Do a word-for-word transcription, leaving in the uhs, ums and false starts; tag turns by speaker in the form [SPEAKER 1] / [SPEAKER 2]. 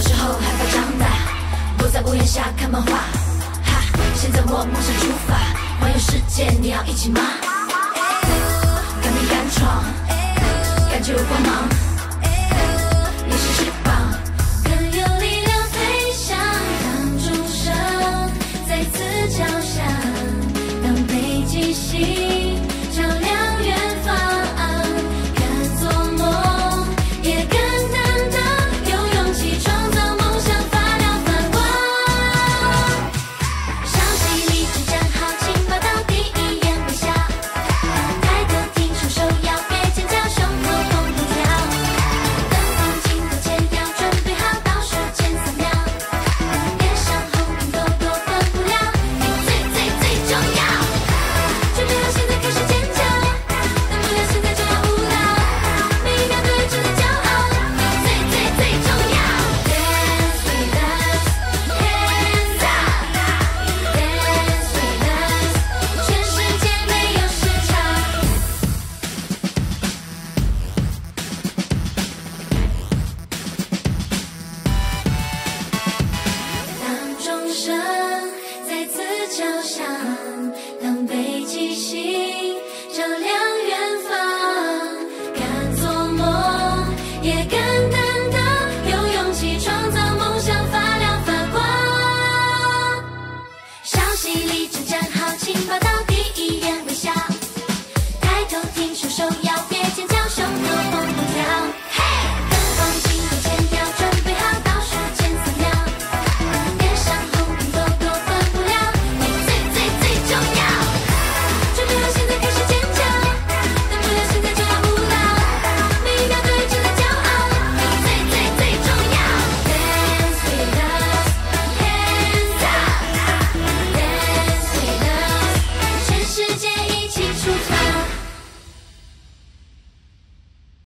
[SPEAKER 1] 时候害怕长大，躲在屋檐下看漫画。哈，现在我梦想出发，环游世界，你要一起吗？敢拼敢闯，感觉有光芒，你是翅膀，更有力量飞翔。当钟声再次敲响，当北极星照亮远方，敢做梦，也敢担当，有勇气创造梦想，发亮发光。稍息立志站好，请报到第一眼微笑，抬头挺出手要别尖叫，胸口砰砰跳。灯光镜头前要准备好，倒数前三秒，别伤后跟多多分不了，你最最最重要。准备好现在开始尖叫，等不了现在就要舞蹈，每一秒都有值得骄傲，你最最最重要。Dance with us, hands up. Dance with us, 全世界没有时差。当钟声再次敲响，当北极星照亮